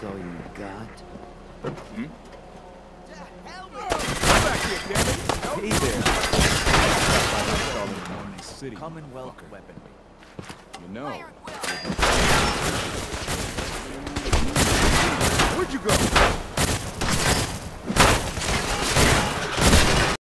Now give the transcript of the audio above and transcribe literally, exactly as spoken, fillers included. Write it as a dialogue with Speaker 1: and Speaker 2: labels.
Speaker 1: That's all you got?
Speaker 2: Hmm? Come back here, damn it! Hey there. Commonwealth weapon. You know.